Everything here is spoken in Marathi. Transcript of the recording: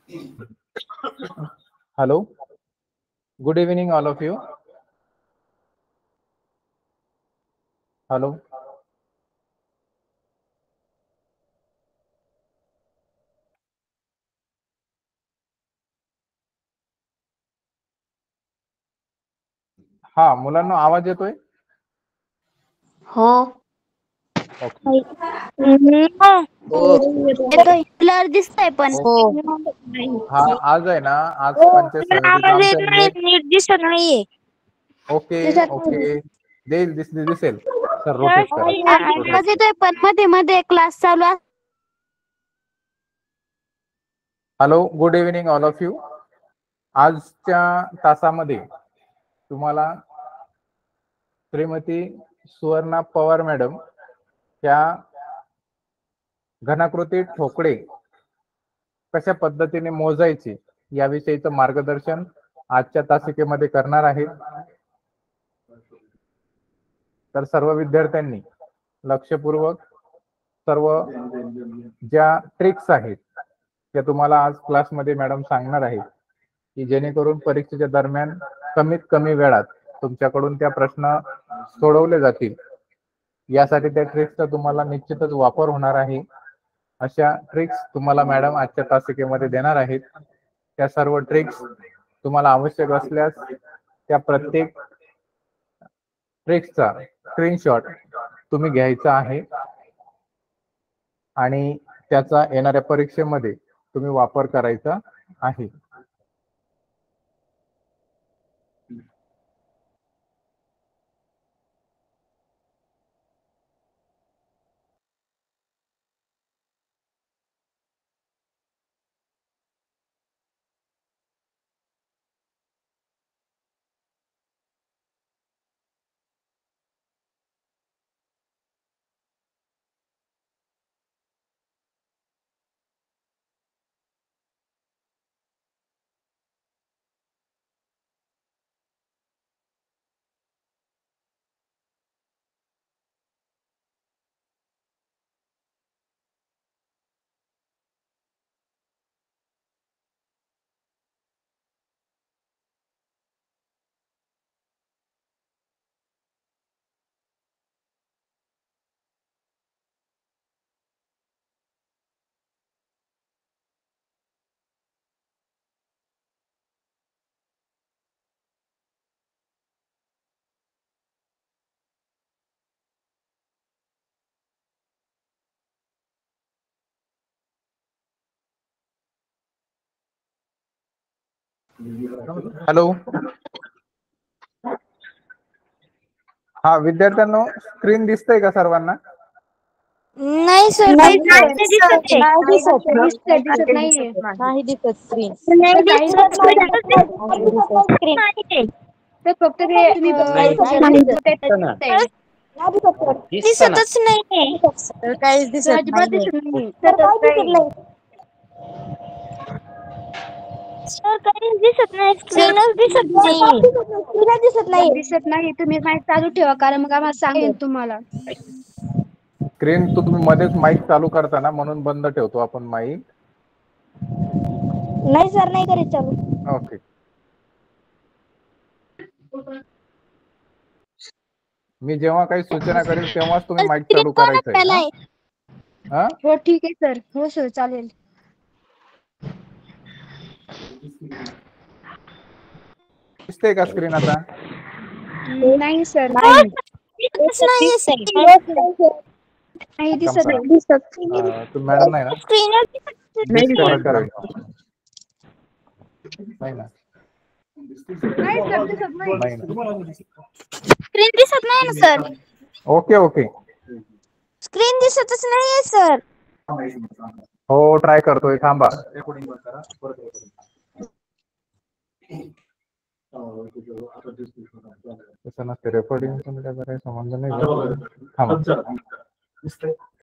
Hello. Good evening, all of you. Hello. हा, मुलांना आवाज येतोय? हो. ओके. ब्लर दिसतंय पण हा, आज आहे ना, आज पंचायत समितीचा आवाज येत आमचा नाही, नीट दिसत नाहीये. ओके ओके, दिसेल. सर रोटेट करा. आवाज येतोय पण मध्ये मध्ये क्लास चालू आहे. Hello, good evening all of you. आजच्या तासामध्ये तुम्हाला श्रीमती सुवर्णा पवार मॅडम या घनाकृती ठोकळे कशा पद्धतीने मोजायची याविषयीचं मार्गदर्शन आजच्या तासिकेमध्ये करणार आहेत. तर सर्व विद्यार्थ्यांनी लक्षपूर्वक सर्व ज्या ट्रिक्स आहेत त्या तुम्हाला आज क्लासमध्ये मॅडम सांगणार आहेत की जेणेकरून परीक्षेच्या दरम्यान कमीत कमी वेळात तुमच्याकडून त्या प्रश्न सोडवले जातील. यासाठी त्या ट्रिक्सचा तुम्हाला निश्चितच वापर होणार आहे. अशा ट्रिक्स तुम्हाला मॅडम आजच्या तासिकेमध्ये देणार आहेत. त्या सर्व ट्रिक्स तुम्हाला आवश्यक असल्यास त्या प्रत्येक ट्रिक्सचा स्क्रीनशॉट तुम्ही घ्यायचा आहे आणि त्याचा येणाऱ्या परीक्षेमध्ये तुम्ही वापर करायचा आहे. हॅलो. हा, विद्यार्थ्यांनो स्क्रीन दिसतंय का सर्वांना? नाही सर, नाही दिसत नाही दिसत स्क्रीन. फक्त दिसतच नाहीये. तर काहीच दिसत नाही. सर काहीच दिसत नाही, स्क्रीनच दिसत नाही. दिसत नाही. तुम्ही माईक चालू ठेवा, कारण मग आम्हाला सांगेन तुम्हाला. स्क्रीन तुम्ही मध्येच माईक चालू करताना म्हणून बंद ठेवतो आपण माईक. नाही सर, नाही करीत चालू. ओके. मी जेव्हा काही सूचना करेल तेव्हाच तुम्ही माईक चालू करायचं आहे. हा? हो ठीक आहे सर. हो सर, चालेल. दिसते का स्क्रीन आता? नाही सर. दिसतच नाहीये सर. नाही दिसत करा. नाही. तुम्ही मॅडम नाही ना? स्क्रीनच डिस्कनेक्ट करा. नाही ना? नाही सर, दिसत नाही. नाही ना? स्क्रीन दिसत नाही ना सर. Okay okay. स्क्रीन दिसतच नाहीये सर. हो, ट्राय करतोय, थांबा. तसं नसते, रेकॉर्डिंग काही संबंध नाही. थांबा.